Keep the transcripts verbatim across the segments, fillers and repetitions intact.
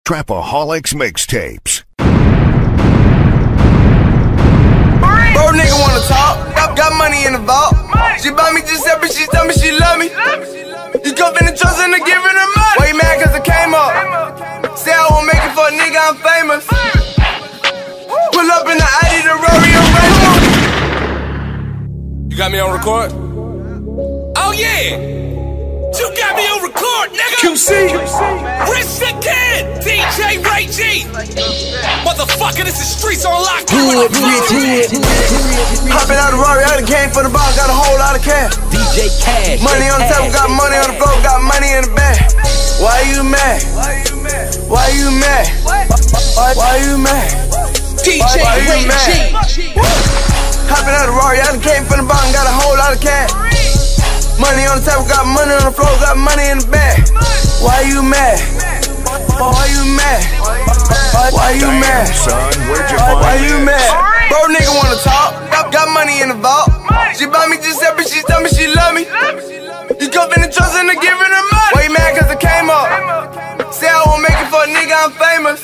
Trapaholics Mixtapes. Bro, nigga wanna talk, got money in the vault. She buy me Giuseppe, she tell me she love me. You come in the trust and giving her money. Why you mad cause I came up? Say I won't make it for a nigga, I'm famous. Pull up in the I D, the Rory, I'm ready. You got me on record? Oh yeah! You got me on record, nigga! Q C! Rich the Kid! D J Ray G! Motherfucker, this is Streets on Lock. Hood, rich, hood. Hopping out the Rory, I done came for the ball, got a whole lot of cash. D J Cash. Money on the table, got money on the floor, got money in the bag. Why you mad? Why you mad? Why you mad? Why, why you mad? D J Ray G. Hopping out the Rory, I done came from the bottom, got a whole lot of cash. Money on the table, got money on the floor, got money in the bag. Why you mad? Why you mad? Why, why you Damn, mad? son, where'd you Why, find why you this? mad? Bro, nigga wanna talk, got, got money in the vault. She buy me Giuseppe, she tell me she love me. You come in the trust and giving her money. Why you mad cause I came up? Say I won't make it for a nigga, I'm famous.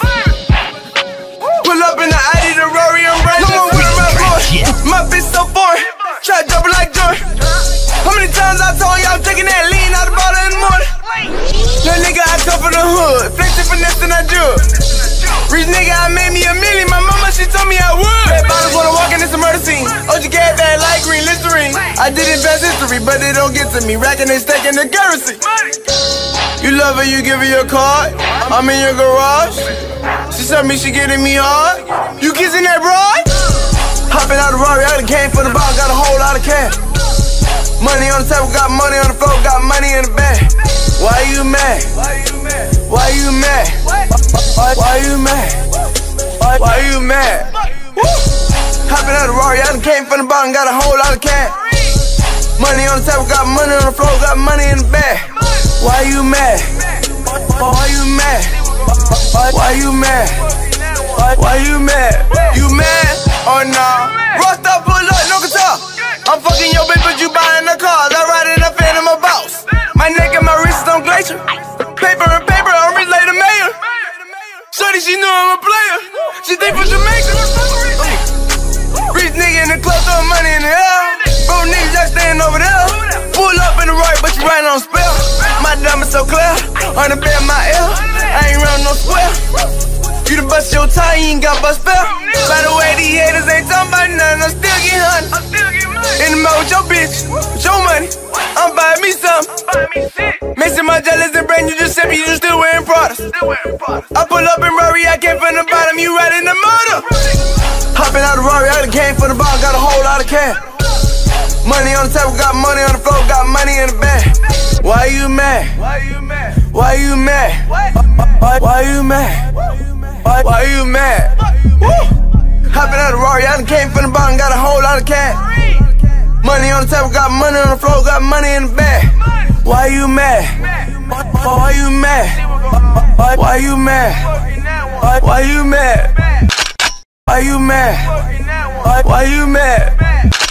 Pull up in the I D, the Rory, I'm ready. No more with my boy. My bitch so foreign. Try to double like Jordan. How many times I told you I'm taking that lean out the bottle in the morning? Little nigga, I come from the hood. Flexing finesse and I do it. Rich nigga, I made me a million. My mama, she told me I would. Red bottles wanna walk in this murder scene. O G K bad light green Listerine. I did invest history, but it don't get to me. Racking and stacking the currency. You love her, you give her your card. I'm in your garage. She told me she getting me hard. You kissing that broad? Hopping out the Rory, I done came from the bottom, got a whole lot of cash. Money on the table, got money on the floor, got money in the bag. Why you mad? Why you mad? Why you mad? Why, why you mad? Why, why you mad? Hopping out the Rory, I done came from the bottom, got a whole lot of cash. Money on the table, got money on the floor, got money in the bag. Why you mad? Why you mad? Why, why you mad? Why, why you mad? You mad or nah? Rust up, pull up, no guitar. I'm fucking your bitch, but you buying the cars. I ride in a Phantom, a boss. My neck and my wrist on glacier. Paper and paper, I'm rich like the mayor. Shorty, she knew I'm a player. She think for Jamaica. Rich nigga in the club, throwing money in the air. Bro, niggas just staying over there. Pull up in the right, but you riding on spell. My diamond so clear, on the bed my ear. I ain't round no square. You done bust your tie, you ain't got bust fair. By the way, these haters ain't talking about nothing, I'm still getting honey. In the mouth with your bitch, with your money, I'm buying me some. Mixing my jealous and brand new Giuseppe, you still wearing Prada. I pull up in Rory, I came from the bottom, you right in the motor. Hopping out the Rory, I done came from the bottom, got a whole lot of cash. Money on the table, got money on the floor, got money in the bag. Why you mad? Why you mad? Why you mad? Why, why you mad? Why, why you mad? Woo! Hopping out the Rory, I done came from the bottom, got a whole lot of cash. Money on the table, got money on the floor, got money in the bag. Why you mad? Why, why you mad? Why, why you mad? Why, why you mad? Why you mad? Why, why you mad?